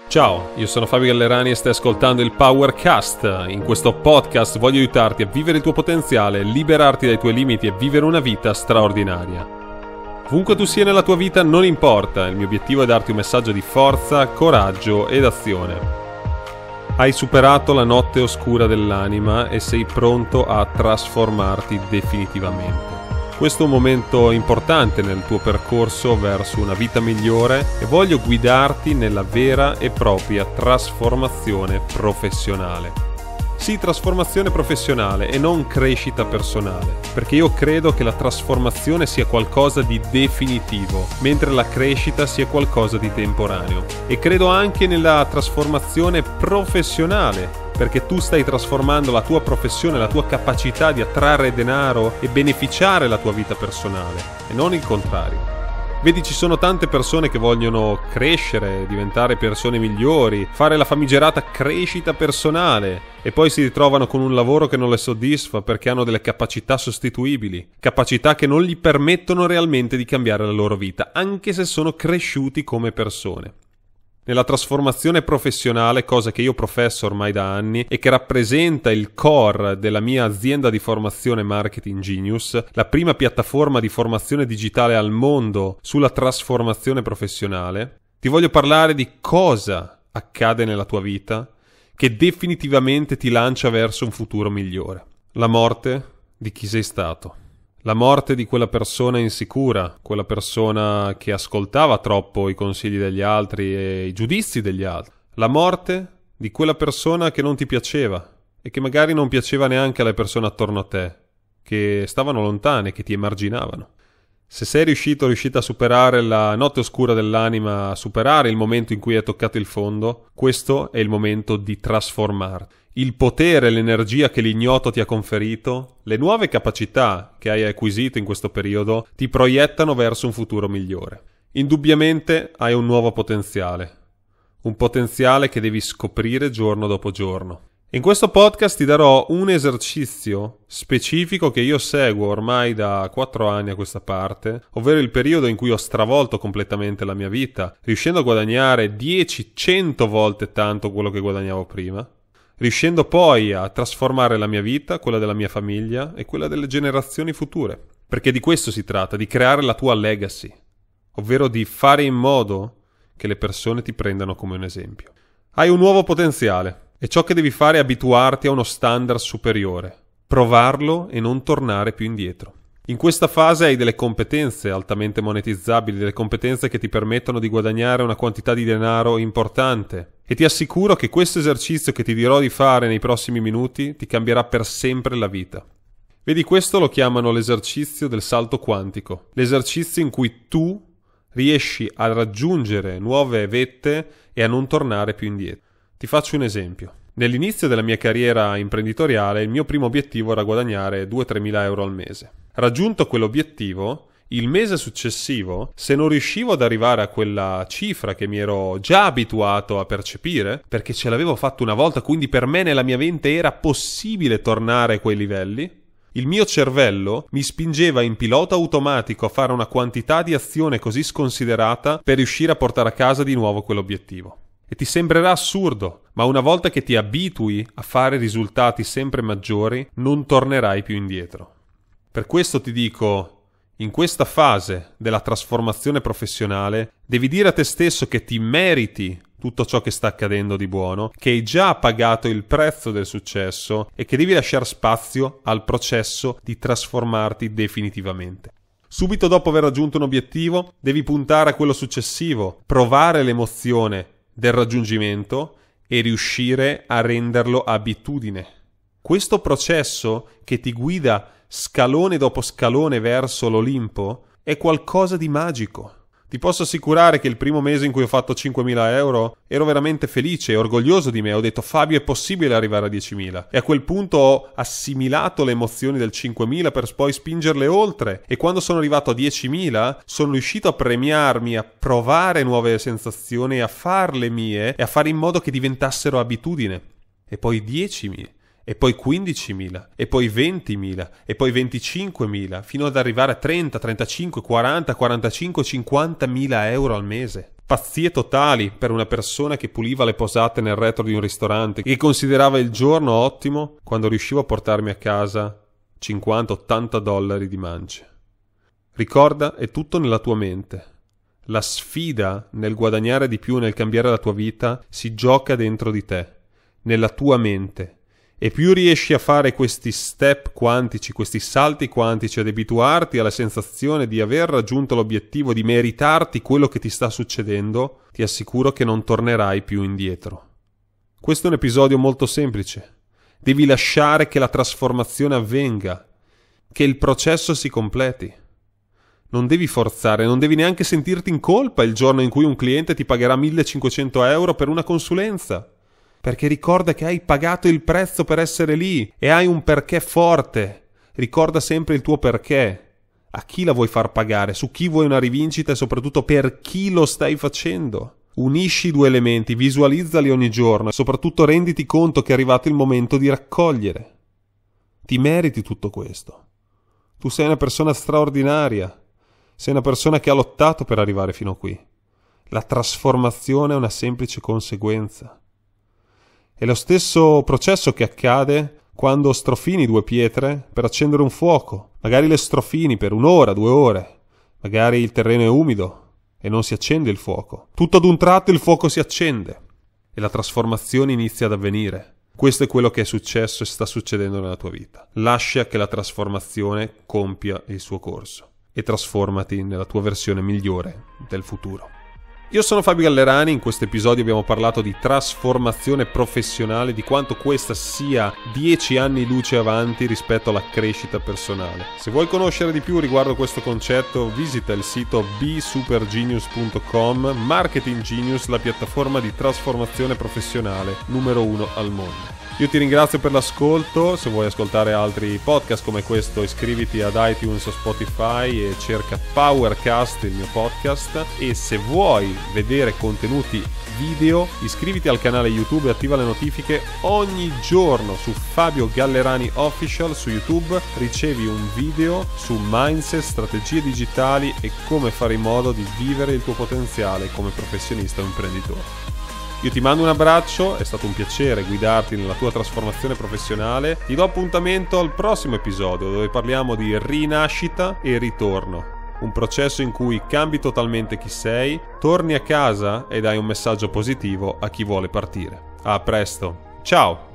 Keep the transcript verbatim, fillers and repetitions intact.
Ciao, io sono Fabio Gallerani e stai ascoltando il Powercast. In questo podcast voglio aiutarti a vivere il tuo potenziale, liberarti dai tuoi limiti e vivere una vita straordinaria. Ovunque tu sia nella tua vita non importa, il mio obiettivo è darti un messaggio di forza, coraggio ed azione. Hai superato la notte oscura dell'anima e sei pronto a trasformarti definitivamente. Questo è un momento importante nel tuo percorso verso una vita migliore e voglio guidarti nella vera e propria trasformazione professionale. Sì, trasformazione professionale e non crescita personale, perché io credo che la trasformazione sia qualcosa di definitivo, mentre la crescita sia qualcosa di temporaneo. E credo anche nella trasformazione professionale, perché tu stai trasformando la tua professione, la tua capacità di attrarre denaro e beneficiare la tua vita personale, e non il contrario. Vedi, ci sono tante persone che vogliono crescere, diventare persone migliori, fare la famigerata crescita personale e poi si ritrovano con un lavoro che non le soddisfa perché hanno delle capacità sostituibili, capacità che non gli permettono realmente di cambiare la loro vita, anche se sono cresciuti come persone. Nella trasformazione professionale, cosa che io professo ormai da anni e che rappresenta il core della mia azienda di formazione Marketing Genius, la prima piattaforma di formazione digitale al mondo sulla trasformazione professionale, ti voglio parlare di cosa accade nella tua vita che definitivamente ti lancia verso un futuro migliore. La morte di chi sei stato. La morte di quella persona insicura, quella persona che ascoltava troppo i consigli degli altri e i giudizi degli altri. La morte di quella persona che non ti piaceva e che magari non piaceva neanche alle persone attorno a te, che stavano lontane, che ti emarginavano. Se sei riuscito o riuscita a superare la notte oscura dell'anima, a superare il momento in cui hai toccato il fondo, questo è il momento di trasformarti. Il potere e l'energia che l'ignoto ti ha conferito, le nuove capacità che hai acquisito in questo periodo, ti proiettano verso un futuro migliore. Indubbiamente hai un nuovo potenziale, un potenziale che devi scoprire giorno dopo giorno. In questo podcast ti darò un esercizio specifico che io seguo ormai da quattro anni a questa parte, ovvero il periodo in cui ho stravolto completamente la mia vita, riuscendo a guadagnare dieci cento volte tanto quello che guadagnavo prima, riuscendo poi a trasformare la mia vita, quella della mia famiglia e quella delle generazioni future. Perché di questo si tratta, di creare la tua legacy, ovvero di fare in modo che le persone ti prendano come un esempio. Hai un nuovo potenziale e ciò che devi fare è abituarti a uno standard superiore, provarlo e non tornare più indietro. In questa fase hai delle competenze altamente monetizzabili, delle competenze che ti permettono di guadagnare una quantità di denaro importante. E ti assicuro che questo esercizio che ti dirò di fare nei prossimi minuti ti cambierà per sempre la vita. Vedi, questo lo chiamano l'esercizio del salto quantico, l'esercizio in cui tu riesci a raggiungere nuove vette e a non tornare più indietro. Ti faccio un esempio. Nell'inizio della mia carriera imprenditoriale il mio primo obiettivo era guadagnare due-tre mila euro al mese. Raggiunto quell'obiettivo, il mese successivo, se non riuscivo ad arrivare a quella cifra che mi ero già abituato a percepire, perché ce l'avevo fatto una volta, quindi per me nella mia mente era possibile tornare a quei livelli, il mio cervello mi spingeva in pilota automatico a fare una quantità di azione così sconsiderata per riuscire a portare a casa di nuovo quell'obiettivo. E ti sembrerà assurdo, ma una volta che ti abitui a fare risultati sempre maggiori, non tornerai più indietro. Per questo ti dico, in questa fase della trasformazione professionale, devi dire a te stesso che ti meriti tutto ciò che sta accadendo di buono, che hai già pagato il prezzo del successo e che devi lasciare spazio al processo di trasformarti definitivamente. Subito dopo aver raggiunto un obiettivo, devi puntare a quello successivo, provare l'emozione del raggiungimento e riuscire a renderlo abitudine. Questo processo che ti guida scalone dopo scalone verso l'Olimpo è qualcosa di magico. Ti posso assicurare che il primo mese in cui ho fatto cinquemila euro ero veramente felice e orgoglioso di me. Ho detto: Fabio, è possibile arrivare a diecimila. E a quel punto ho assimilato le emozioni del cinquemila per poi spingerle oltre. E quando sono arrivato a diecimila sono riuscito a premiarmi, a provare nuove sensazioni, a farle mie e a fare in modo che diventassero abitudine. E poi diecimila. E poi quindicimila, e poi ventimila, e poi venticinquemila, fino ad arrivare a trenta, trentacinque, quaranta, quarantacinque, cinquantamila euro al mese. Pazzie totali per una persona che puliva le posate nel retro di un ristorante, che considerava il giorno ottimo quando riusciva a portarmi a casa cinquanta ottanta dollari di mance. Ricorda, è tutto nella tua mente. La sfida nel guadagnare di più e nel cambiare la tua vita si gioca dentro di te, nella tua mente. E più riesci a fare questi step quantici, questi salti quantici, ad abituarti alla sensazione di aver raggiunto l'obiettivo, di meritarti quello che ti sta succedendo, ti assicuro che non tornerai più indietro. Questo è un episodio molto semplice. Devi lasciare che la trasformazione avvenga, che il processo si completi. Non devi forzare, non devi neanche sentirti in colpa il giorno in cui un cliente ti pagherà millecinquecento euro per una consulenza. Perché ricorda che hai pagato il prezzo per essere lì e hai un perché forte. Ricorda sempre il tuo perché. A chi la vuoi far pagare? Su chi vuoi una rivincita e soprattutto per chi lo stai facendo? Unisci i due elementi, visualizzali ogni giorno e soprattutto renditi conto che è arrivato il momento di raccogliere. Ti meriti tutto questo. Tu sei una persona straordinaria. Sei una persona che ha lottato per arrivare fino a qui. La trasformazione è una semplice conseguenza. È lo stesso processo che accade quando strofini due pietre per accendere un fuoco. Magari le strofini per un'ora, due ore. Magari il terreno è umido e non si accende il fuoco. Tutto ad un tratto il fuoco si accende e la trasformazione inizia ad avvenire. Questo è quello che è successo e sta succedendo nella tua vita. Lascia che la trasformazione compia il suo corso e trasformati nella tua versione migliore del futuro. Io sono Fabio Gallerani, in questo episodio abbiamo parlato di trasformazione professionale, di quanto questa sia dieci anni luce avanti rispetto alla crescita personale. Se vuoi conoscere di più riguardo questo concetto, visita il sito be super genius punto com, Marketing Genius, la piattaforma di trasformazione professionale numero uno al mondo. Io ti ringrazio per l'ascolto. Se vuoi ascoltare altri podcast come questo, iscriviti ad iTunes o Spotify e cerca PowerCast, il mio podcast. E se vuoi vedere contenuti video, iscriviti al canale YouTube e attiva le notifiche. Ogni giorno su Fabio Gallerani Official su YouTube ricevi un video su mindset, strategie digitali e come fare in modo di vivere il tuo potenziale come professionista o imprenditore. Io ti mando un abbraccio, è stato un piacere guidarti nella tua trasformazione professionale. Ti do appuntamento al prossimo episodio dove parliamo di rinascita e ritorno. Un processo in cui cambi totalmente chi sei, torni a casa e dai un messaggio positivo a chi vuole partire. A presto, ciao!